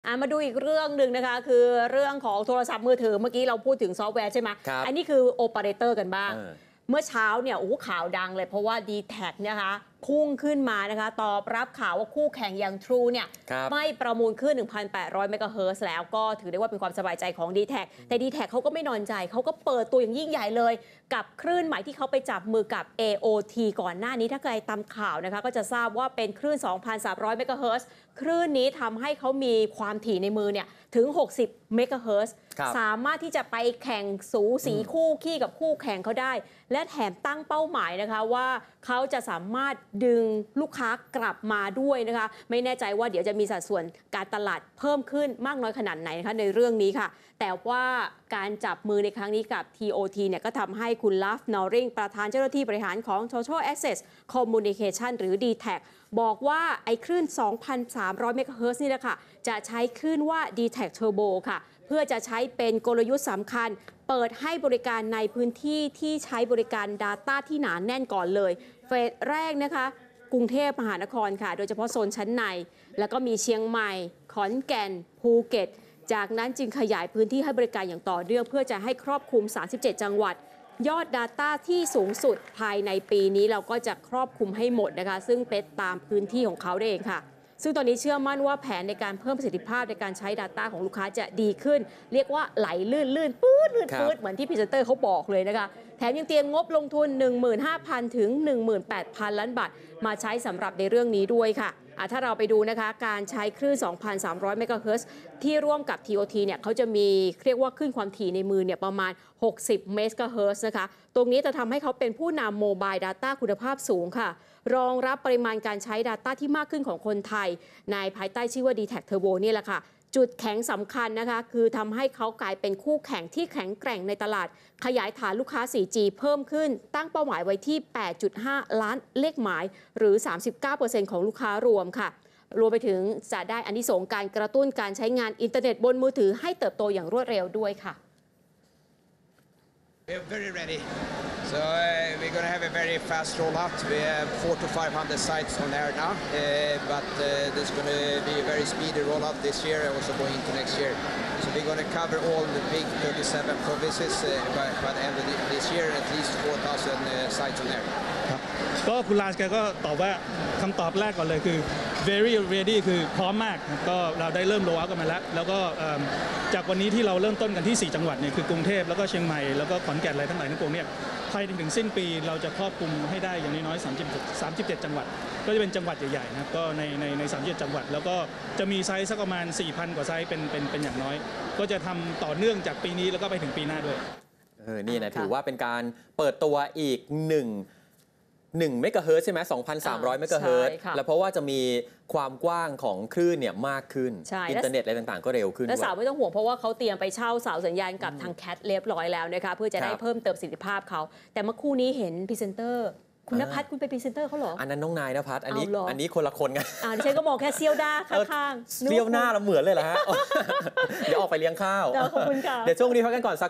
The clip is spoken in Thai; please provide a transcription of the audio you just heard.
มาดูอีกเรื่องหนึ่งนะคะคือเรื่องของโทรศัพท์มือถือเมื่อกี้เราพูดถึงซอฟต์แวร์ใช่ไหมอันนี้คือโอเปอเรเตอร์กันบ้างเมื่อเช้าเนี่ยข่าวดังเลยเพราะว่า D-Tag นะคะพุ่งขึ้นมานะคะตอบรับข่าวว่าคู่แข่งอย่าง True เนี่ยไม่ประมูลขึ้น 1,800 เมกะเฮิรตซ์แล้วก็ถือได้ว่าเป็นความสบายใจของ D-Tag แต่ D-Tag เขาก็ไม่นอนใจเขาก็เปิดตัวอย่างยิ่งใหญ่เลยกับคลื่นใหม่ที่เขาไปจับมือกับ AOT ก่อนหน้านี้ถ้าใครตามข่าวนะคะก็จะทราบว่าเป็นคลื่น 2,300 เมกะเฮิรตซ์คลื่นนี้ทำให้เขามีความถี่ในมือเนี่ยถึง 60 เมกะเฮิรตซ์สามารถที่จะไปแข่งสูสีคู่ขี้กับคู่แข่งเขาได้และแถมตั้งเป้าหมายนะคะว่าเขาจะสามารถดึงลูกค้ากลับมาด้วยนะคะไม่แน่ใจว่าเดี๋ยวจะมีสัดส่วนการตลาดเพิ่มขึ้นมากน้อยขนาดไหนนะคะในเรื่องนี้ค่ะแต่ว่าการจับมือในครั้งนี้กับ TOT เนี่ยก็ทำให้คุณลัฟนอริงประธานเจ้าหน้าที่บริหารของ Total Access Communication หรือ D-Tag บอกว่าไอ้คลื่น 2,300 เมกะเฮิรตซ์นี่แหละค่ะจะใช้คลื่นว่า D-Tag Turbo ค่ะเพื่อจะใช้เป็นกลยุทธ์สำคัญเปิดให้บริการในพื้นที่ที่ใช้บริการ Data ที่หนาแน่นก่อนเลยเฟสแรกนะคะกรุงเทพมหานครค่ะโดยเฉพาะโซนชั้นในแล้วก็มีเชียงใหม่ขอนแก่นภูเก็ตจากนั้นจึงขยายพื้นที่ให้บริการอย่างต่อเนื่องเพื่อจะให้ครอบคลุม 37 จังหวัดยอด Data ที่สูงสุดภายในปีนี้เราก็จะครอบคลุมให้หมดนะคะซึ่งเป็นตามพื้นที่ของเขาเองค่ะซึ่งตอนนี้เชื่อมั่นว่าแผนในการเพิ่มประสิทธิภาพในการใช้ Data ของลูกค้าจะดีขึ้นเรียกว่าไหลลื่นปื๊ดเหมือนที่พรีเซนเตอร์เขาบอกเลยนะคะแถมยังเตรียมงบลงทุน 15,000 ถึง 18,000 ล้านบาทมาใช้สำหรับในเรื่องนี้ด้วยค่ะถ้าเราไปดูนะคะการใช้คลื่น 2,300 เมกะเฮิรตซ์ที่ร่วมกับ TOT เนี่ยเขาจะมีเรียกว่าคลื่นความถี่ในมือเนี่ยประมาณ 60 เมกะเฮิรตซ์นะคะตรงนี้จะทำให้เขาเป็นผู้นำโมบาย Data คุณภาพสูงค่ะรองรับปริมาณการใช้ Data ที่มากขึ้นของคนไทยในภายใต้ชื่อว่า D-Tag Turbo นี่แหละค่ะจุดแข็งสำคัญนะคะคือทำให้เขากลายเป็นคู่แข่งที่แข็งแกร่งในตลาดขยายฐานลูกค้า 4G เพิ่มขึ้นตั้งเป้าหมายไว้ที่ 8.5 ล้านเลขหมายหรือ 39% ของลูกค้ารวมค่ะรวมไปถึงจะได้อานิสงส์การกระตุ้นการใช้งานอินเทอร์เน็ตบนมือถือให้เติบโตอย่างรวดเร็วด้วยค่ะ We're very ready. So we're going to have a very fast rollout. We have 400 to 500 sites on air now, but there's going to be a very speedy rollout this year, also going into next year. So we're going to cover all the big 37 provinces by the end of this year, at least 4,000 sites on air. ก็คุณลาสแกก็ตอบว่าคำตอบแรกก่อนเลยคือ very ready คือพร้อมมากก็เราได้เริ่มโรลเอาท์กันมาแล้วก็จากวันนี้ที่เราเริ่มต้นกันที่4จังหวัดเนี่ยคือกรุงเทพแล้วก็เชียงใหม่แล้วก็ขอนแก่นอะไรทั้งหลายทั้งปวงเนี่ยภายในถึงสิ้นปีเราจะครอบคลุมให้ได้อย่างน้อยๆ37จังหวัดก็จะเป็นจังหวัดใหญ่ๆนะครับก็ใน37จังหวัดแล้วก็จะมีไซส์สักประมาณ 4,000 กว่าไซส์เป็นอย่างน้อยก็จะทำต่อเนื่องจากปีนี้แล้วก็ไปถึงปีหน้าด้วยนี่นะถือว่าเป็นการเปิดตัวอีก1เมกะเฮิรตซ์ใช่ไหม 2,300 เมกะเฮิรตซ์แล้วเพราะว่าจะมีความกว้างของคลื่นเนี่ยมากขึ้นอินเทอร์เน็ตอะไรต่างๆก็เร็วขึ้นและสาวไม่ต้องห่วงเพราะว่าเขาเตรียมไปเช่าเสาสัญญาณกับทางแคทเรียบร้อยแล้วนะคะเพื่อจะได้เพิ่มเติมประสิทธิภาพเขาแต่เมื่อคู่นี้เห็นพรีเซนเตอร์คุณณภัทรคุณเป็นพรีเซนเตอร์เขาเหรออันนั้นน้องนายณภัทรอันนี้คนละคนกันดิฉันก็มองแค่เซี่ยวหน้าข้างๆเซี่ยวหน้าเราเหมือนเลยเหรอฮะเดี๋ยวออกไปเลี้ยงข้าวขอบคุณค่ะเดี๋ยวช่วงนี้พักกันก่อนสัก